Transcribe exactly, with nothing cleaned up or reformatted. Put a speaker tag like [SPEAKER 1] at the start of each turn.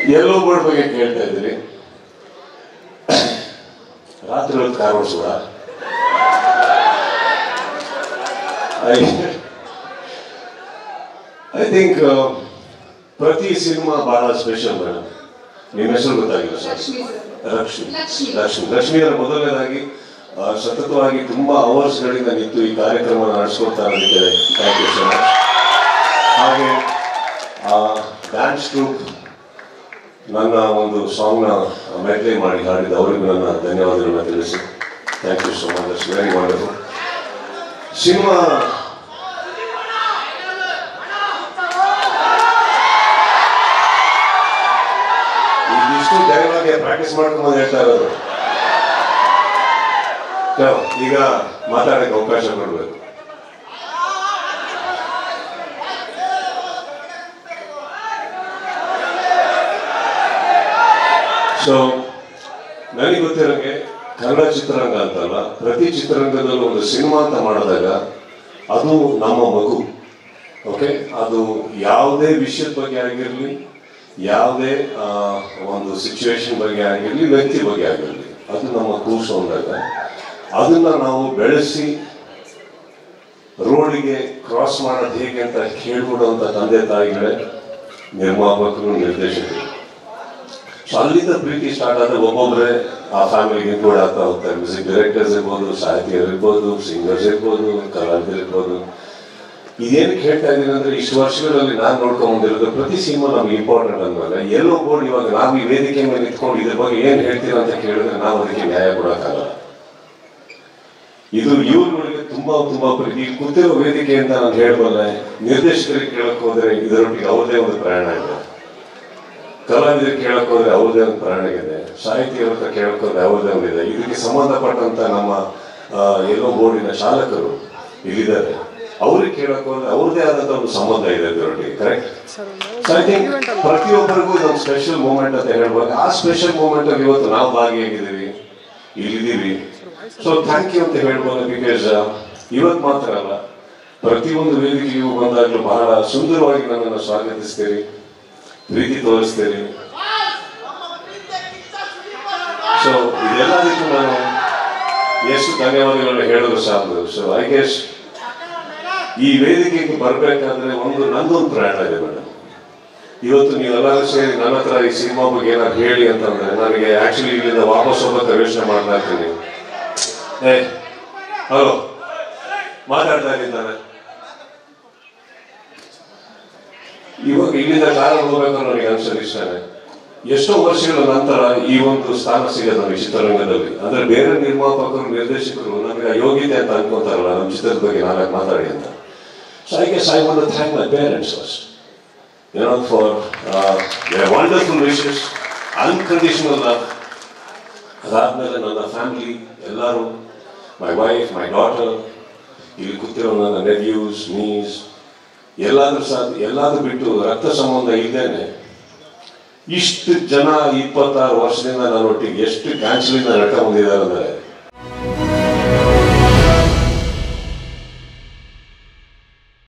[SPEAKER 1] ಎಲ್ಲೋ board ಬಗ್ಗೆ ಕೇಳ್ತಾ ಇದ್ದೀನಿ. ರಾತ್ರಿ ಹೊತ್ತು ಕಾರ್ ಓಡಿಸುವ ಐ ಥಿಂಕ್ ಪ್ರತಿ ಸಿನಿಮಾ ಬಹಳ ಸ್ಪೆಷಲ್ ಮೇಡಮ್. ನಿಮ್ಮ ಹೆಸರು ಗೊತ್ತಾಗಿಲ್ಲ ಸರ್? ಲಕ್ಷ್ಮಿ. ಲಕ್ಷ್ಮಿ ಲಕ್ಷ್ಮಿಯವರ ಮೊದಲನೇದಾಗಿ ಸತತವಾಗಿ ತುಂಬಾ ಅವರ್ಸ್ಗಳಿಂದ ನಿಂತು ಈ ಕಾರ್ಯಕ್ರಮ ನಡೆಸ್ಕೊಡ್ತಾ ಇದ್ದಾರೆ. Thank you so much. ಹಾಗೆ ಡ್ಯಾನ್ಸ್ ಟ್ರೂಪ್ ನನ್ನ ಒಂದು ಸಾಂಗ್ನ ಮೆಡ್ಲೇ ಮಾಡಿ ಹಾಡಿದ ಅವರಿಗೂ ನನ್ನ ಧನ್ಯವಾದಗಳನ್ನ ತಿಳಿಸಿ. Thank you so much. It's very wonderful. Cinema ಇದಿಷ್ಟು ಧೈರ್ಯವಾಗಿ ಪ್ರಾಕ್ಟೀಸ್ ಮಾಡ್ಕೊಂಡು ಹೇಳ್ತಾ ಇರೋದು. ಈಗ ಮಾತಾಡಕ್ಕೆ ಅವಕಾಶ ಕೊಡಬೇಕು. ಸೊ ನನಗೆ ಗೊತ್ತಿರೋಂಗೆ ಕನ್ನಡ ಚಿತ್ರರಂಗ ಅಂತಲ್ಲ, ಪ್ರತಿ ಚಿತ್ರರಂಗದಲ್ಲೂ ಒಂದು ಸಿನಿಮಾ ಅಂತ ಮಾಡಿದಾಗ ಅದು ನಮ್ಮ ಮಗು. ಓಕೆ, ಅದು ಯಾವುದೇ ವಿಷಯದ ಬಗ್ಗೆ ಆಗಿರಲಿ, ಯಾವುದೇ ಒಂದು ಸಿಚುವೇಶನ್ ಬಗ್ಗೆ ಆಗಿರಲಿ, ವ್ಯಕ್ತಿ ಬಗ್ಗೆ ಆಗಿರಲಿ, ಅದು ನಮ್ಮ ಕೂಸು ಅಂದಾಗ ಅದನ್ನ ನಾವು ಬೆಳೆಸಿ ರೋಡಿಗೆ ಕ್ರಾಸ್ ಮಾಡೋದು ಹೇಗೆ ಅಂತ ಹೇಳ್ಕೊಡುವಂಥ ತಂದೆ ತಾಯಿಗಳೇ ನಿರ್ಮಾಪಕರು, ನಿರ್ದೇಶಕರು. ಸೊ ಅಲ್ಲಿಂದ ಪ್ರೀತಿ ಸ್ಟಾರ್ಟ್ ಆದ್ರೆ ಒಬ್ಬೊಬ್ಬರೇ ಆ ಫ್ಯಾಮಿಲಿಗೆ ಇನ್ಕ್ಲೂಡ್ ಆಗ್ತಾ ಹೋಗ್ತಾರೆ. ಮ್ಯೂಸಿಕ್ ಡೈರೆಕ್ಟರ್ಸ್ ಇರ್ಬೋದು, ಸಾಹಿತಿಯರು ಇರ್ಬೋದು, ಸಿಂಗರ್ಸ್ ಇರ್ಬೋದು, ಕಲಾವಿದರು ಇರ್ಬೋದು. ಇದೇನಕ್ಕೆ ಹೇಳ್ತಾ ಇದ್ದೀನಿ ಅಂದ್ರೆ, ಇಷ್ಟು ವರ್ಷಗಳಲ್ಲಿ ನಾನು ನೋಡ್ಕೊಂಡ್ ಬಂದಿರೋದು ಪ್ರತಿ ಸಿನಿಮಾ ನಮ್ಗೆ ಇಂಪಾರ್ಟೆಂಟ್ ಅಂದ್ಮೇಲೆ ಎಲ್ಲೋ ಬೋರ್ಡ್ ಇವಾಗ ನಾವು ಈ ವೇದಿಕೆ ಮೇಲೆ ನಿಂತ್ಕೊಂಡು ಇದ್ರ ಬಗ್ಗೆ ಏನ್ ಹೇಳ್ತೀರಾ ಅಂತ ಕೇಳಿದ್ರೆ ನಾವು ಅದಕ್ಕೆ ನ್ಯಾಯ ಕೊಡೋಕ್ಕಾಗಲ್ಲ. ಇದು ಇವ್ರುಗಳಿಗೆ ತುಂಬಾ ತುಂಬಾ ಪ್ರೀತಿ. ಕೂತಿರೋ ವೇದಿಕೆ ಅಂತ ನಾನು ಹೇಳ್ಬಲ್ಲ. ನಿರ್ದೇಶಕರಿಗೆ ಕೇಳಕ್ ಹೋದ್ರೆ ಇದರೊಟ್ಟಿಗೆ ಅವ್ರದೇ ಒಂದು ಪ್ರಯಾಣ ಇದೆ, ಕಲಾವಿದರಿಗೆ ಕೇಳಕ್ ಹೋದ್ರೆ ಅವ್ರದೇ ಒಂದು ಪ್ರಯಾಣ ಇದೆ, ಸಾಹಿತಿಯವ್ರ ಹತ್ರ ಕೇಳಕ್ ಹೋದ್ರೆ ಅವ್ರದೇ ಒಂದಿದೆ. ಇದಕ್ಕೆ ಸಂಬಂಧಪಟ್ಟಂತ ನಮ್ಮ ಎಲ್ಲೋ ಬೋರ್ಡಿನ ಚಾಲಕರು ಇಲ್ಲಿದ್ದಾರೆ, ಅವ್ರಿಗೆ ಕೇಳಕ್ ಹೋದ್ರೆ ಅವ್ರದೇ ಆದಂತ ಒಂದು ಸಂಬಂಧ ಇದೆ ಇದರೊಟ್ಟಿಗೆ. ಕರೆಕ್ಟ್. ಸೊ ಐ ಥಿಂಕ್ ಪ್ರತಿಯೊಬ್ಬರಿಗೂ ಇದೊಂದು ಸ್ಪೆಷಲ್ ಮೂಮೆಂಟ್ ಅಂತ ಹೇಳ್ಬೋದು. ಆ ಸ್ಪೆಷಲ್ ಮೂಮೆಂಟ್ ಅಲ್ಲಿ ಇವತ್ತು ನಾವು ಭಾಗಿಯಾಗಿದ್ದೀವಿ, ಇಲ್ಲಿದ್ದೀವಿ. ಸೊ ಥ್ಯಾಂಕ್ ಯು ಅಂತ ಹೇಳ್ಬೋದು. ಬಿಕಾಸ್ ಇವತ್ತು ಮಾತ್ರ ಅಲ್ಲ, ಪ್ರತಿಯೊಂದು ವೇದಿಕೆಗೂ ಬಂದಾಗಲೂ ಬಹಳ ಸುಂದರವಾಗಿ ನನ್ನನ್ನು ಸ್ವಾಗತಿಸ್ತೀರಿ, ಪ್ರೀತಿ ತೋರಿಸ್ತೀರಿ. ಸೊ ಇದೆಲ್ಲದಕ್ಕೂ ನಾನು ಎಷ್ಟು ಧನ್ಯವಾದಗಳನ್ನ ಹೇಳಿದ್ರು ಸಾಕು. ಸೊ ಐ ಗೆಸ್ ಈ ವೇದಿಕೆಗೆ ಬರ್ಬೇಕಾದ್ರೆ ಒಂದು ನಂದೊಂದು ಪ್ರಯಾಣ ಇದೆ ಮೇಡಮ್. ಇವತ್ತು ನೀವೆಲ್ಲರೂ ಸೇರಿ ನನ್ನ ಹತ್ರ ಈ ಸಿನಿಮಾ ಬಗ್ಗೆ ಏನಾದ್ರು ಹೇಳಿ ಅಂತಂದ್ರೆ ನನಗೆ ಆಕ್ಚುಲಿ ಇಲ್ಲಿಂದ ವಾಪಸ್ ಹೋಗೋಕೆ ಯೋಚನೆ ಮಾಡ್ತಾ ಇರ್ತೀನಿ. ಏ ಹಲೋ ಮಾತಾಡ್ತಾ ಇದ್ದೀನಿ. ಇವಾಗ ಇಲ್ಲಿಂದ ಕಾರಲ್ಲಿ ಹೋಗ್ಬೇಕು ನನಗೆ ಅನ್ಸೋದು ಇಷ್ಟನೇ. ಎಷ್ಟೋ ವರ್ಷಗಳ ನಂತರ ಈ ಒಂದು ಸ್ಥಾನ ಸಿಗೋದು ನನಗೆ ಚಿತ್ರರಂಗದಲ್ಲಿ. ಅಂದ್ರೆ ಬೇರೆ ನಿರ್ಮಾಪಕರು, ನಿರ್ದೇಶಕರು ನನಗೆ ಯೋಗ್ಯತೆ ಅಂತ ಅನ್ಕೊಂತಾರಲ್ಲ ನಮ್ಮ ಚಿತ್ರದ ಬಗ್ಗೆ ನಾಲ್ಕು ಮಾತಾಡಿ ಅಂತ. So I guess I want to thank my parents first, you know, for uh, their wonderful wishes, unconditional love. ಅದಾದ್ಮೇಲೆ ನನ್ನ ಫ್ಯಾಮಿಲಿ ಎಲ್ಲರೂ, ಮೈ ವೈಫ್, ಮೈ ಡಾಟರ್, ಇಲ್ಲಿ ಕೂತಿರೋ ನನ್ನ ನೆವ್ಯೂಸ್, ನೀಸ್, ಎಲ್ಲಾದ್ರೂ ಸಹ ಎಲ್ಲಾದ್ರೂ ಬಿಟ್ಟು ರಕ್ತ ಸಂಬಂಧ ಇದ್ದೇನೆ ಇಷ್ಟು ಜನ ಇಪ್ಪತ್ತಾರು ವರ್ಷದಿಂದ ನನ್ನೊಟ್ಟಿಗೆ ಎಷ್ಟು ಕ್ಯಾನ್ಸಲಿಂದ ನಡ್ಕೊಂಡ್ ಬಂದಿದ್ದಾರೆ ಅಂದ್ರೆ